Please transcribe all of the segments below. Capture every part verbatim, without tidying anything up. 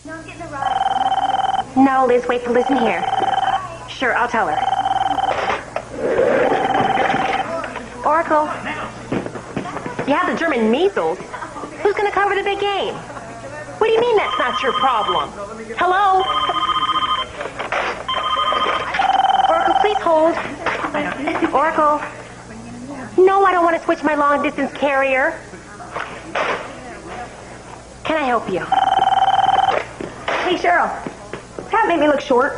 No, Liz, wait for Liz in here. Sure, I'll tell her. Oracle, you have the German measles. Who's going to cover the big game? What do you mean that's not your problem? Hello? Oracle, please hold. Oracle. No, I don't want to switch my long-distance carrier. Can I help you? Hey, Cheryl. Does that make me look short?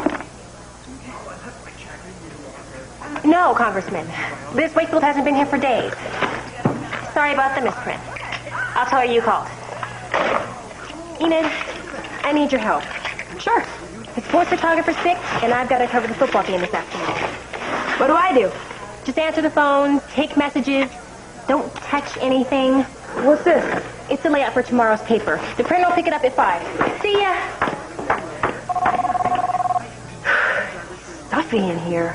No, Congressman. Liz Wakefield hasn't been here for days. Sorry about the misprint. I'll tell her you called. Enid, I need your help. Sure. The sports photographer's sick, and I've got to cover the football game this afternoon. What do I do? Just answer the phone, take messages, don't touch anything. What's this? It's the layout for tomorrow's paper. The printer will pick it up at five. See ya. Stuffy in here.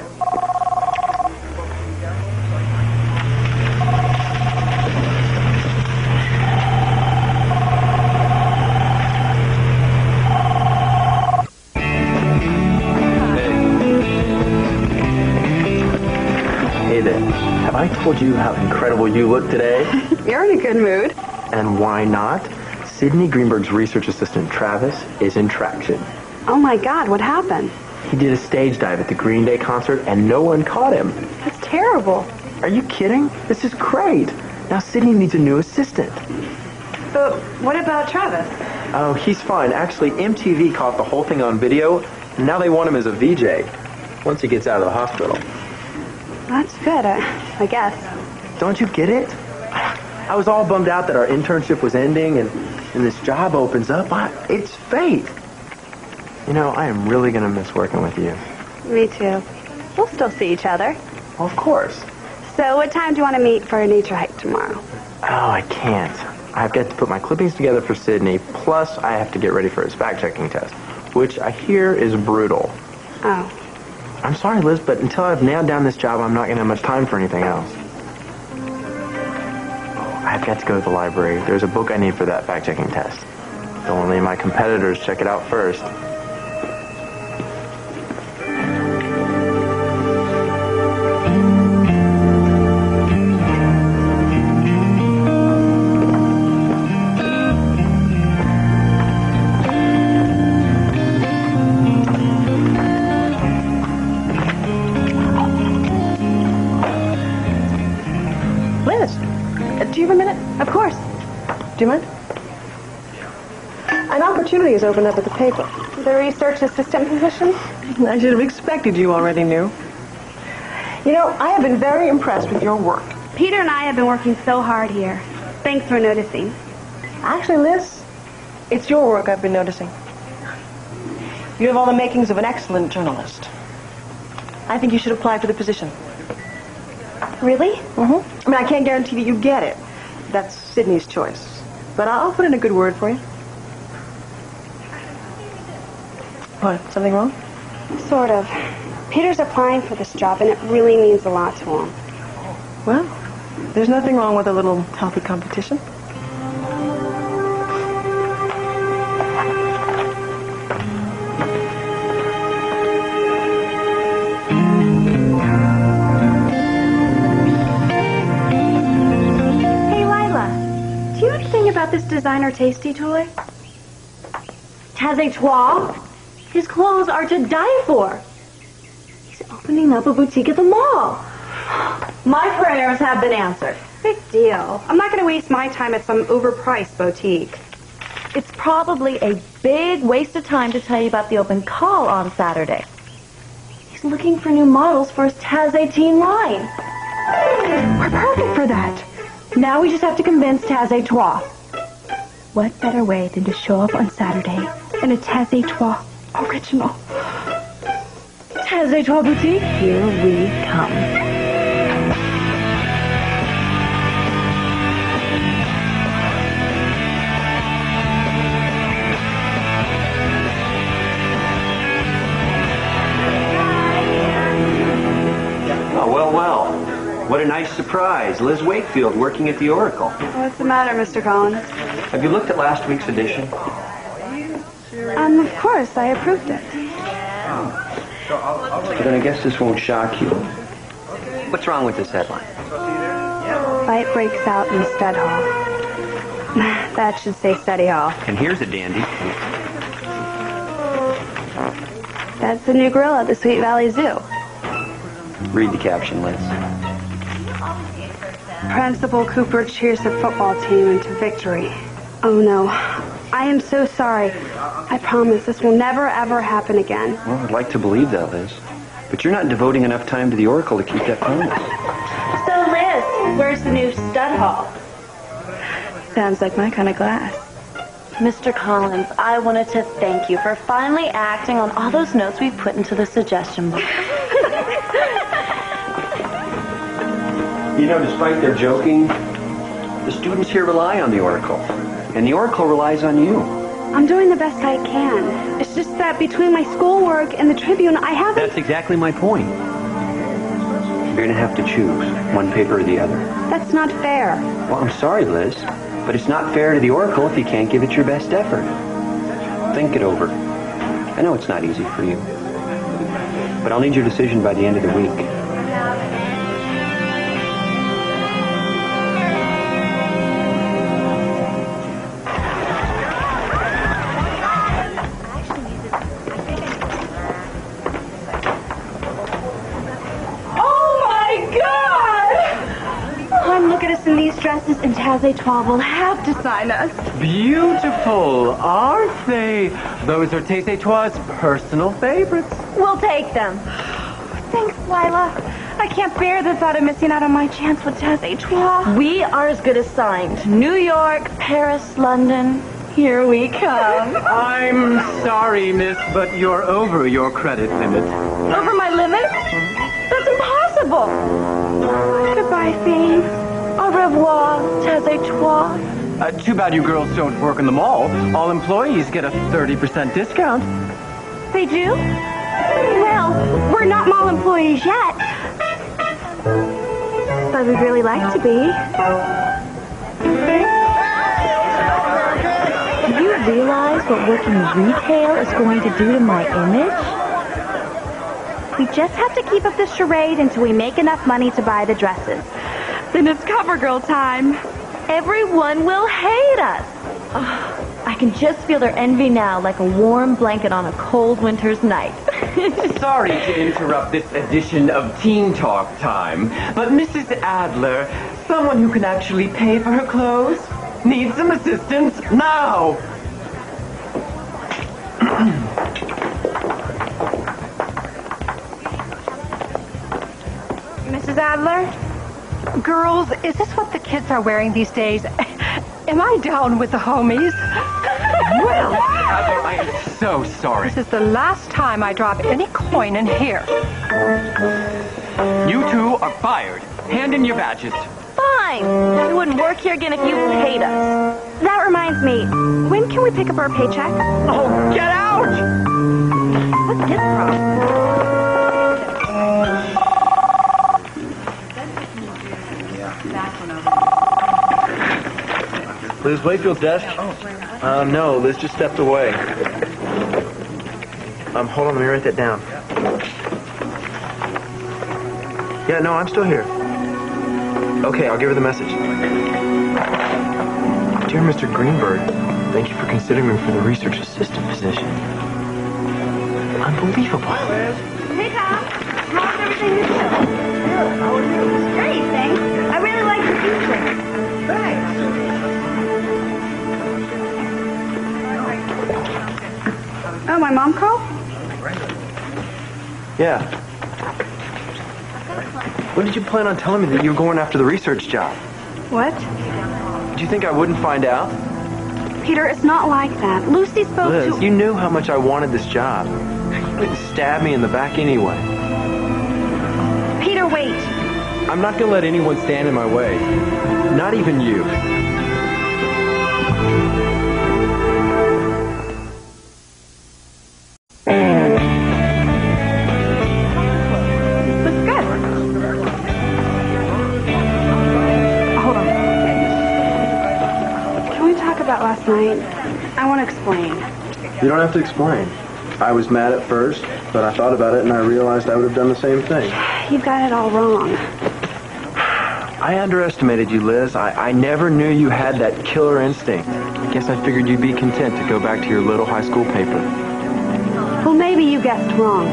Have I told you how incredible you look today? You're in a good mood. And why not? Sydney Greenberg's research assistant, Travis, is in traction. Oh my God, what happened? He did a stage dive at the Green Day concert and no one caught him. That's terrible. Are you kidding? This is great. Now Sydney needs a new assistant. But what about Travis? Oh, he's fine. Actually, M T V caught the whole thing on video, and now they want him as a V J once he gets out of the hospital. That's good, I, I guess. Don't you get it? I was all bummed out that our internship was ending and, and this job opens up. I, it's fate. You know, I am really going to miss working with you. Me too. We'll still see each other. Well, of course. So what time do you want to meet for a nature hike tomorrow? Oh, I can't. I've got to put my clippings together for Sydney, plus I have to get ready for his fact-checking test, which I hear is brutal. Oh. I'm sorry, Liz, but until I've nailed down this job, I'm not going to have much time for anything else. Oh, I've got to go to the library. There's a book I need for that fact-checking test. Don't want to let my competitors check it out first. Do you mind? An opportunity has opened up at the paper. The research assistant position? I should have expected you already knew. You know, I have been very impressed with your work. Peter and I have been working so hard here. Thanks for noticing. Actually, Liz, it's your work I've been noticing. You have all the makings of an excellent journalist. I think you should apply for the position. Really? Mm-hmm. I mean, I can't guarantee that you get it. That's Sydney's choice. But I'll put in a good word for you. What, something wrong? Sort of. Peter's applying for this job, and it really means a lot to him. Well, there's nothing wrong with a little healthy competition. About this designer tasty toy? Taze-toi? His clothes are to die for. He's opening up a boutique at the mall. My prayers have been answered. Big deal. I'm not going to waste my time at some overpriced boutique. It's probably a big waste of time to tell you about the open call on Saturday. He's looking for new models for his Taz eighteen line. We're perfect for that. Now we just have to convince Taze-toi. What better way than to show up on Saturday in a Taze-toi original? Taze-toi boutique, here we come. Oh, well, well. What a nice surprise. Liz Wakefield working at the Oracle. What's the matter, Mister Collins? Have you looked at last week's edition? Um, of course, I approved it. But then I guess this won't shock you. What's wrong with this headline? Fight breaks out in Stud Hall. That should say Study Hall. And here's a dandy. That's the new grill at the Sweet Valley Zoo. Read the caption, Liz. Principal Cooper cheers the football team into victory. Oh no, I am so sorry. I promise this will never ever happen again. Well, I'd like to believe that, Liz. But you're not devoting enough time to the Oracle to keep that promise. So, Liz, where's the new stud hall? Sounds like my kind of glass. Mister Collins, I wanted to thank you for finally acting on all those notes we put into the suggestion book. You know, despite their joking, the students here rely on the Oracle. And the Oracle relies on you. I'm doing the best I can. It's just that between my schoolwork and the Tribune, I haven't... That's exactly my point. You're going to have to choose one paper or the other. That's not fair. Well, I'm sorry, Liz, but it's not fair to the Oracle if you can't give it your best effort. Think it over. I know it's not easy for you, but I'll need your decision by the end of the week. In these dresses, and Taz A twelve will have to sign us. Beautiful, aren't they? Those are Taze Etoile's personal favorites. We'll take them. Thanks, Lila. I can't bear the thought of missing out on my chance with Taz A twelve. We are as good as signed. New York, Paris, London. Here we come. I'm sorry, miss, but you're over your credit limit. Over my limit? That's impossible. Goodbye, Fee. Au revoir, Taz A twelve. Uh, too bad you girls don't work in the mall. All employees get a thirty percent discount. They do? Well, we're not mall employees yet. But we'd really like to be. Do you realize what working retail is going to do to my image? We just have to keep up this charade until we make enough money to buy the dresses. Then it's CoverGirl time. Everyone will hate us. Oh, I can just feel their envy now, like a warm blanket on a cold winter's night. Sorry to interrupt this edition of Teen Talk Time, but Missus Adler, someone who can actually pay for her clothes, needs some assistance now. Missus Adler? Girls, is this what the kids are wearing these days? Am I down with the homies? Well, Adler, I am so sorry. This is the last time I drop any coin in here. You two are fired. Hand in your badges. Fine. We wouldn't work here again if you paid us. That reminds me, when can we pick up our paycheck? Oh, get out! What's his problem? Liz Wakefield's desk? Uh, no, Liz just stepped away. Um, hold on, let me write that down. Yeah, no, I'm still here. Okay, I'll give her the message. Dear Mister Greenberg, thank you for considering me for the research assistant position. Unbelievable. Hey, Tom. How's everything you do? How are you? Great, thanks. I really like the future. Thanks. Oh, my mom called? Yeah. When did you plan on telling me that you were going after the research job? What? Did you think I wouldn't find out? Peter, it's not like that. Lucy spoke Liz, to... you knew how much I wanted this job. You couldn't stab me in the back anyway. Peter, wait. I'm not going to let anyone stand in my way. Not even you. Last night, I want to explain. You don't have to explain. I was mad at first, but I thought about it and I realized I would have done the same thing. You've got it all wrong. I underestimated you, Liz. I, I never knew you had that killer instinct. Guess I figured you'd be content to go back to your little high school paper. Well, maybe you guessed wrong.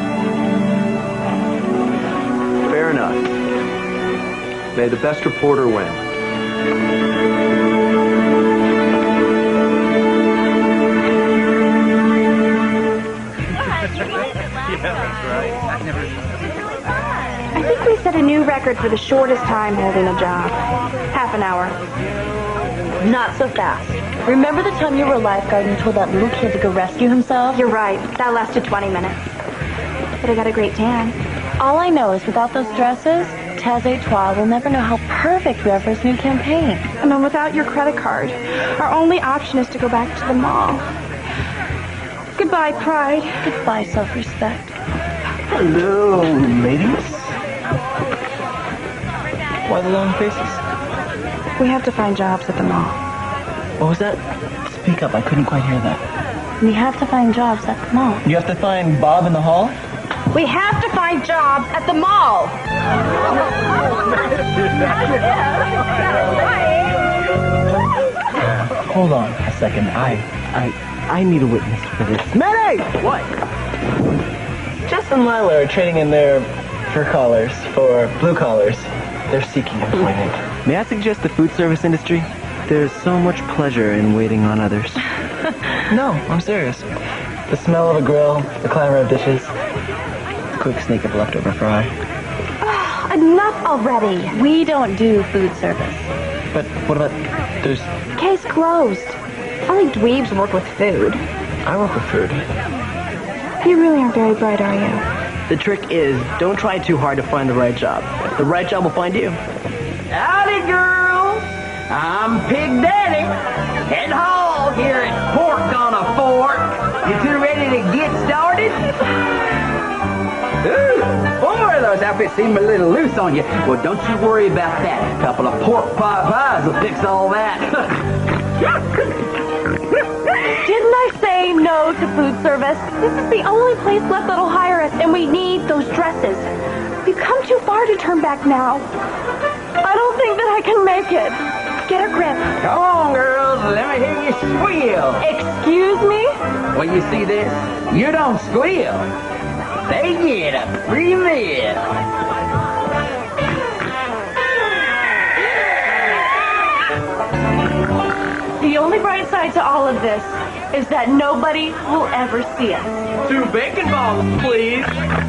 Fair enough. May the best reporter win. I think we set a new record for the shortest time holding a job. Half an hour. Not so fast. Remember the time you were a lifeguard and told that little kid to go rescue himself? You're right. That lasted twenty minutes. But I got a great tan. All I know is without those dresses, Taz Etoile will never know how perfect we are for his new campaign. And then without your credit card, our only option is to go back to the mall. Goodbye, pride. Goodbye, self-respect. Hello, ladies. Why the long faces? We have to find jobs at the mall. What was that? Speak up, I couldn't quite hear that. We have to find jobs at the mall. You have to find Bob in the hall? We have to find jobs at the mall. Hold on a second. I, I, I need a witness for this. Mayday! What? Jess and Lila are trading in their fur collars for blue collars. They're seeking employment. May I suggest the food service industry? There's so much pleasure in waiting on others. No, I'm serious. The smell of a grill, the clamor of dishes, the quick sneak of leftover fry. Oh, enough already. We don't do food service. But what about there's... Case closed. Only dweebs work with food. I work with food. You really aren't very bright, are you? The trick is, don't try too hard to find the right job. The right job will find you. Howdy, girls! I'm Pig Daddy, head hog here at Pork on a Fork. You two ready to get started? Ooh, boy, those outfits seem a little loose on you. Well, don't you worry about that. A couple of pork pie pies will fix all that. Didn't I say no to food service? This is the only place left that'll hire us, and we need those dresses. We've come too far to turn back now. I don't think that I can make it. Get a grip. Come on, girls, let me hear you squeal. Excuse me? Well, you see this? You don't squeal. They get a free meal. The only bright side to all of this is that nobody will ever see us. Two bacon balls, please.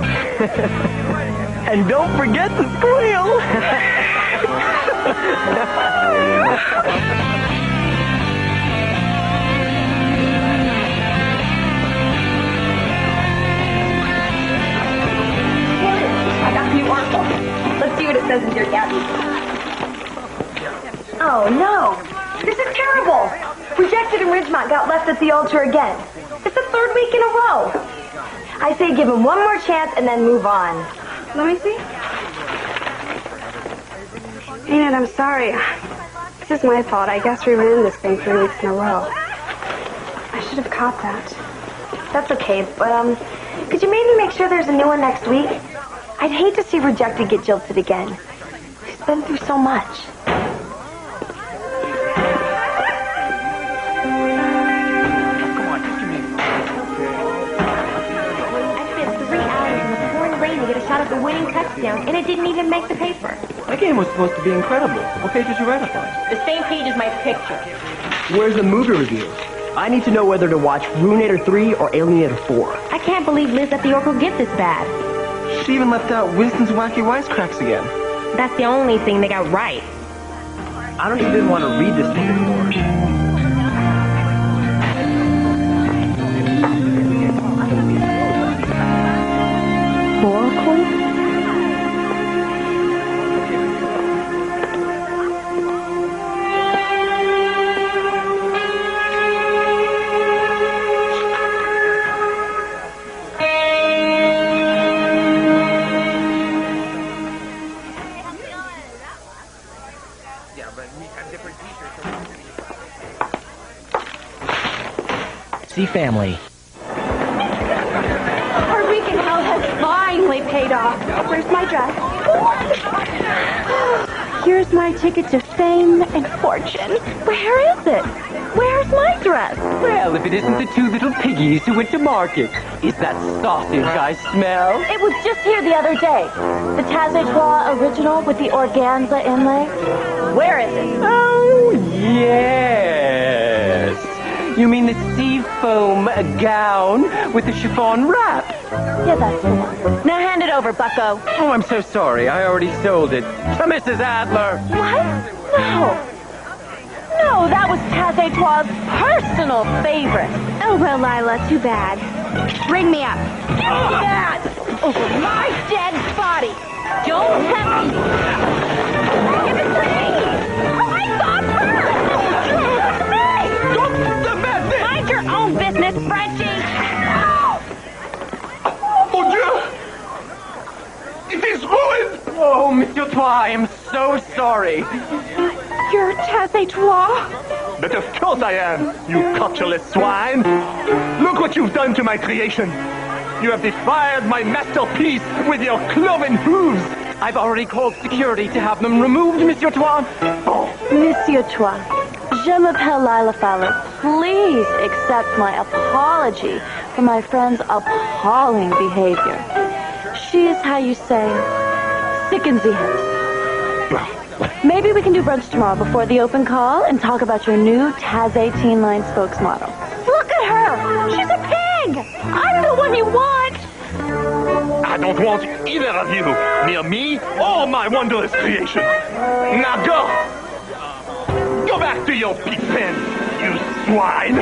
And don't forget to squeal. I got the Oracle. Let's see what it says in your gabby. Oh, no. This is terrible. Rejected and Ridgemont got left at the altar again. It's the third week in a row. I say give him one more chance and then move on. Let me see. Enid, I'm sorry. This is my fault. I guess we ran this thing three weeks in a row. I should have caught that. That's okay, but, um, could you maybe make sure there's a new one next week? I'd hate to see Rejected get jilted again. She's been through so much. Shot at the winning touchdown, and it didn't even make the paper. That game was supposed to be incredible. What page did you write up on? The same page as my picture. Where's the movie review? I need to know whether to watch Ruinator three or Alienator four. I can't believe Liz let the Oracle get this bad. She even left out Winston's wacky wisecracks again. That's the only thing they got right. I don't even want to read this thing anymore. Oracle? family. Our week in hell has finally paid off. Where's my dress? Here's my ticket to fame and fortune. Where is it? Where's my dress? Well, if it isn't the two little piggies who went to market. Is that sausage I smell? It was just here the other day. The Saison original with the organza inlay. Where is it? Oh, yes. You mean the seafoam gown with the chiffon wrap? Yeah, that's the one. Now hand it over, bucko. Oh, I'm so sorry. I already sold it to Missus Adler. What? No. No, that was Saison's personal favorite. Oh, well, Lila, too bad. Bring me up. Give me that! Over my dead body. Don't tempt me. Give it to me. Oh, I thought first. Give it to me. Mind your own business, Frenchie. Mon Dieu! It is ruined! Oh, Monsieur Toi, I am so sorry. You're Saison. But of course I am, you cockless swine! Look what you've done to my creation! You have defiled my masterpiece with your cloven hooves! I've already called security to have them removed, Monsieur Toi. Monsieur Toi, je m'appelle Lila Fowler. Please accept my apology for my friend's appalling behavior. She is, how you say, sick and zeal. Maybe we can do brunch tomorrow before the open call and talk about your new Taz eighteen line spokesmodel. Look at her! She's a pig! I'm the one you want! I don't want either of you near me or my wondrous creation. Now go! Go back to your pig pen, you swine!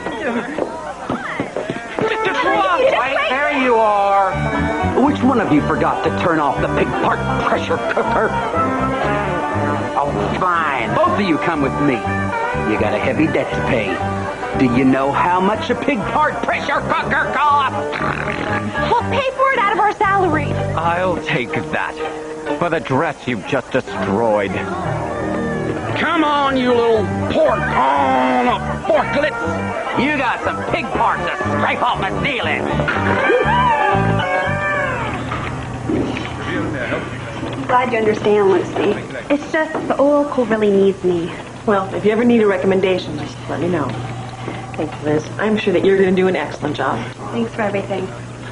Mister Trump! Wait, there you are. Which one of you forgot to turn off the pig part pressure cooker? Oh, fine. Both of you come with me. You got a heavy debt to pay. Do you know how much a pig part pressure cooker costs? We'll pay for it out of our salary. I'll take that for the dress you've just destroyed. Come on, you little pork on a forklift. You got some pig parts to scrape off the ceiling. Glad you understand, Lucy. It's just the Oracle really needs me. Well, if you ever need a recommendation, just let me know. Thank you, Liz. I'm sure that you're going to do an excellent job. Thanks for everything.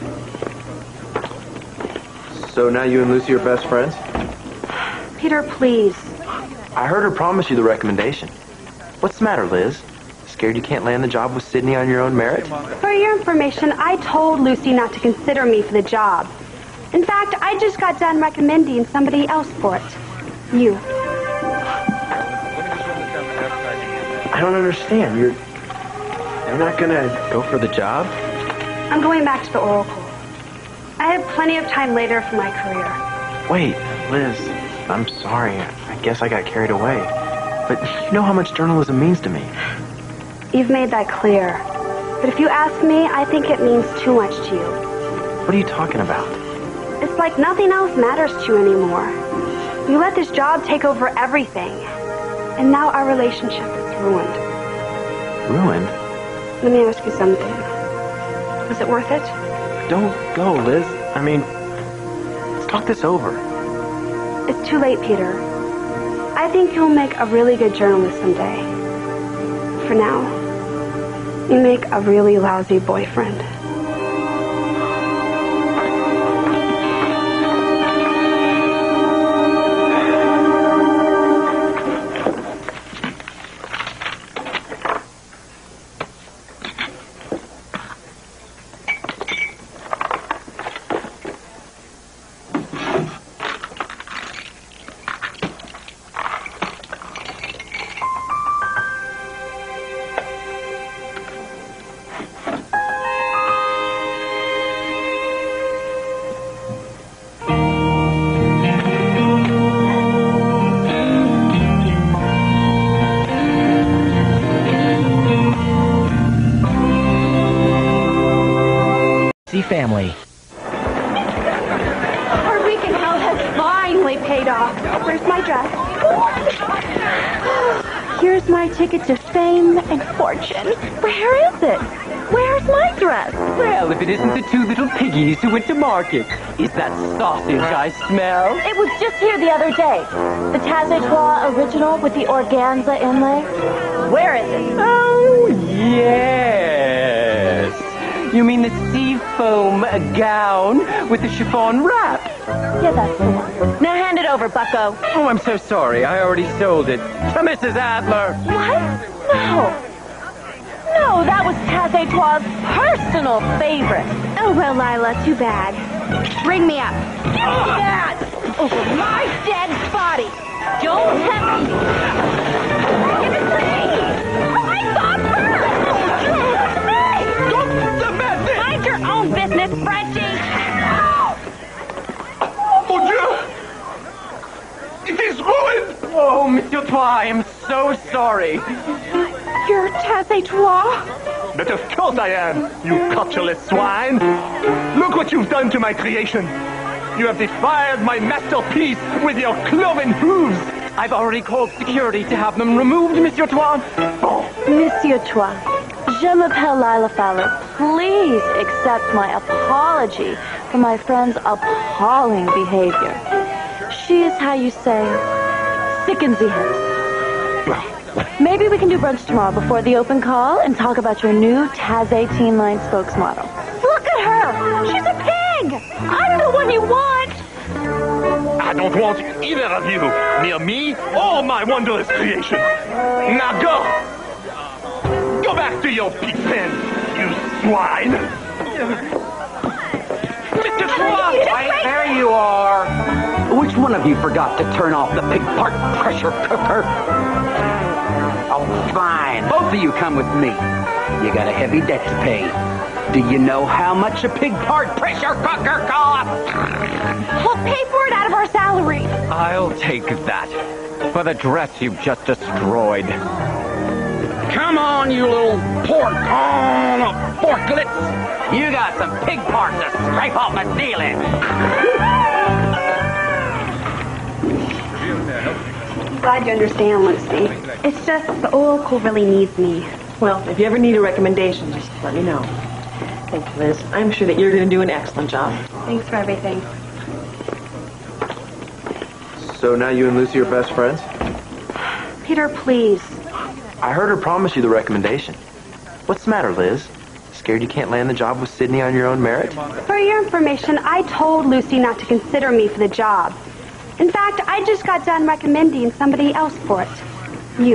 So now you and Lucy are best friends? Peter, please. I heard her promise you the recommendation. What's the matter, Liz? Scared you can't land the job with Sydney on your own merit? For your information, I told Lucy not to consider me for the job. In fact, I just got done recommending somebody else for it. You. I don't understand. You're... You're not gonna go for the job? I'm going back to the Oracle. I have plenty of time later for my career. Wait, Liz, I'm sorry. I guess I got carried away. But you know how much journalism means to me. You've made that clear. But if you ask me, I think it means too much to you. What are you talking about? It's like nothing else matters to you anymore. You let this job take over everything. And now our relationship is ruined. Ruined? Let me ask you something. Was it worth it? Don't go, Liz. I mean, let's talk this over. It's too late, Peter. I think you'll make a really good journalist someday. For now, you make a really lousy boyfriend. Family. Our week in hell has finally paid off. Where's my dress? Here's my ticket to fame and fortune. Where is it? Where's Where's my dress? Well, if it isn't the two little piggies who went to market. Is that sausage I smell? It was just here the other day. The Taze original with the organza inlay. Where is it? Oh, yes. You mean the seafoam gown with the chiffon wrap? Yeah, that's the one. Now hand it over, bucko. Oh, I'm so sorry. I already sold it to Missus Adler. What? No. No, that was Taze-Toile's personal favorite. Oh, well, Lila, too bad. Bring me up. Give me that! Over my dead body. Don't tempt me. Give it to me. I thought first. Hey! Don't demand it! Mind your own business, Frenchie. Mon Dieu! It is ruined! Oh, Monsieur Toi, I am so sorry. You're Taze-Toi? But of course I am, you cutulous swine. Look what you've done to my creation. You have defiled my masterpiece with your cloven hooves. I've already called security to have them removed, Monsieur Toi. Monsieur Toi, je m'appelle Lila Fowler. Please accept my apology for my friend's appalling behavior. She is, how you say, sick in the head. Maybe we can do brunch tomorrow before the open call and talk about your new Taze Teen Line spokesmodel. Look at her! She's a pig! I'm the one you want! I don't want either of you near me or my wondrous creation. Now go! Go back to your pig pen, you swine! Mister Trump! Wait, there you are. Which one of you forgot to turn off the pig part pressure cooker? Oh, fine. Both of you come with me. You got a heavy debt to pay. Do you know how much a pig part pressure cooker costs? We'll pay for it out of our salary. I'll take that for the dress you've just destroyed. Come on, you little pork on forklets. You got some pig parts to scrape off the ceiling. I'm glad you understand, Lucy. It's just the Oracle really needs me. Well, if you ever need a recommendation, just let me know. Thank you, Liz. I'm sure that you're going to do an excellent job. Thanks for everything. So now you and Lucy are best friends? Peter, please. I heard her promise you the recommendation. What's the matter, Liz? Scared you can't land the job with Sydney on your own merit? For your information, I told Lucy not to consider me for the job. In fact, I just got done recommending somebody else for it. You.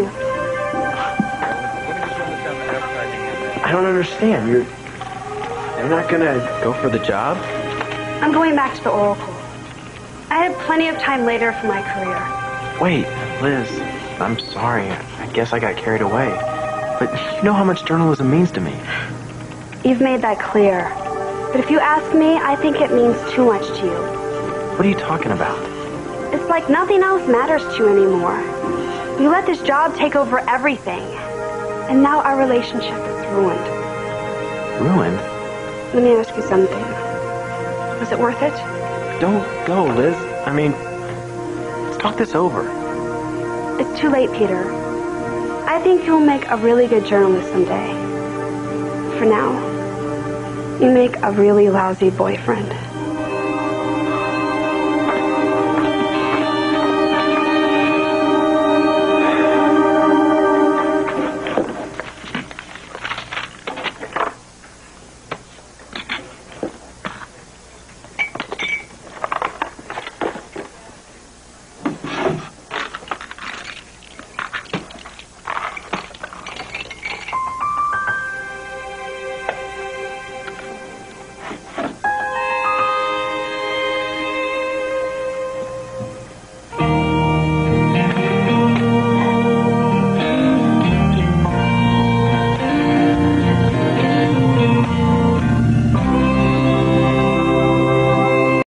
I don't understand. You're... You're not gonna go for the job? I'm going back to the Oracle. I have plenty of time later for my career. Wait, Liz, I'm sorry. I guess I got carried away. But you know how much journalism means to me. You've made that clear. But if you ask me, I think it means too much to you. What are you talking about? It's like nothing else matters to you anymore. You let this job take over everything. And now our relationship is ruined. Ruined? Let me ask you something. Was it worth it? Don't go, Liz. I mean, let's talk this over. It's too late, Peter. I think you'll make a really good journalist someday. For now, you make a really lousy boyfriend.